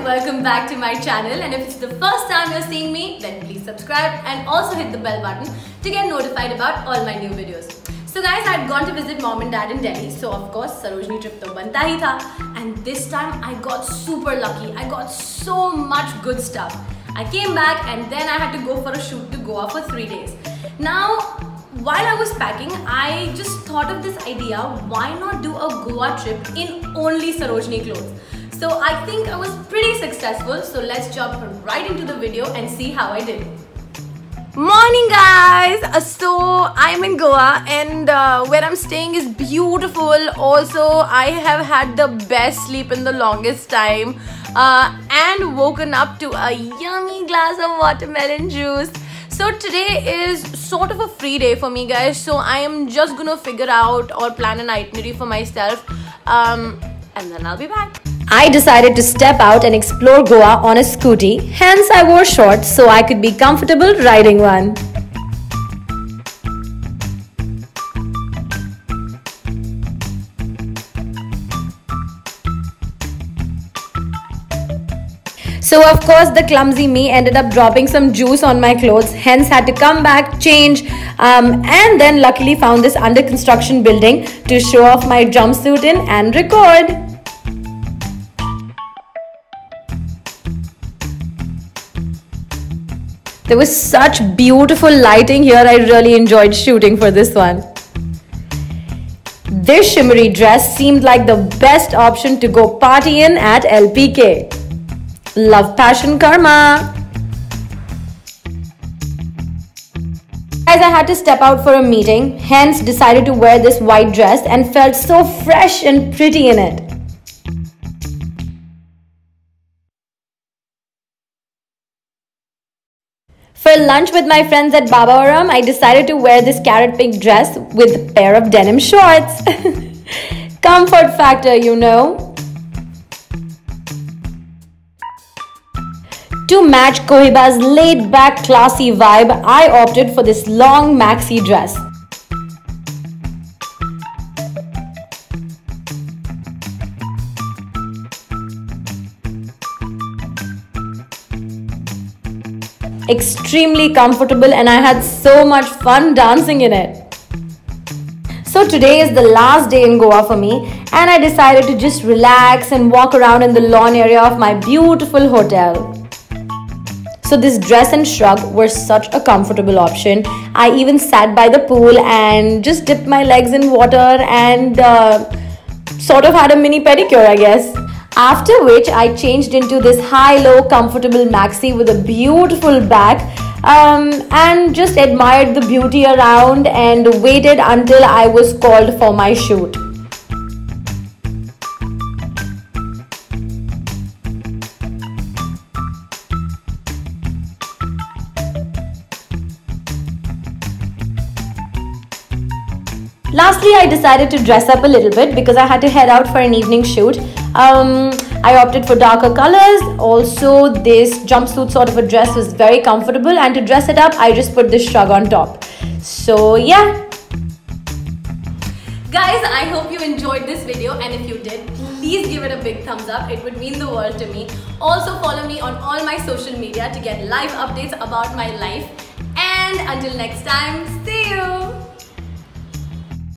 welcome back to my channel, and if it's the first time you're seeing me, then please subscribe and also hit the bell button to get notified about all my new videos. So guys, I had gone to visit mom and dad in Delhi, so of course Sarojini trip to banta hi tha, and this time I got super lucky. I got so much good stuff. I came back and then I had to go for a shoot to Goa for 3 days. Now, while I was packing, I just thought of this idea, why not do a Goa trip in only Sarojini clothes? So I think I was pretty successful, so let's jump right into the video and see how I did. Morning guys! So I'm in Goa and where I'm staying is beautiful. Also, I have had the best sleep in the longest time and woken up to a yummy glass of watermelon juice. So today is sort of a free day for me guys, so I am just gonna figure out or plan an itinerary for myself and then I'll be back. I decided to step out and explore Goa on a scooty, hence I wore shorts so I could be comfortable riding one. So of course the clumsy me ended up dropping some juice on my clothes, hence had to come back, change and then luckily found this under construction building to show off my jumpsuit in and record. There was such beautiful lighting here, I really enjoyed shooting for this one. This shimmery dress seemed like the best option to go party in at LPK. Love, passion, karma. Guys, I had to step out for a meeting, hence decided to wear this white dress and felt so fresh and pretty in it. For lunch with my friends at Babawaram, I decided to wear this carrot pink dress with a pair of denim shorts. Comfort factor, you know. To match Cohiba's laid-back, classy vibe, I opted for this long maxi dress. Extremely comfortable and I had so much fun dancing in it. So today is the last day in Goa for me and I decided to just relax and walk around in the lawn area of my beautiful hotel. So this dress and shrug were such a comfortable option. I even sat by the pool and just dipped my legs in water and sort of had a mini pedicure, I guess. After which I changed into this high-low comfortable maxi with a beautiful back and just admired the beauty around and waited until I was called for my shoot. Lastly, I decided to dress up a little bit because I had to head out for an evening shoot. I opted for darker colors. Also, this jumpsuit sort of a dress was very comfortable, and to dress it up, I just put this shrug on top. So yeah. Guys, I hope you enjoyed this video, and if you did, please give it a big thumbs up. It would mean the world to me. Also follow me on all my social media to get live updates about my life. And until next time, see you!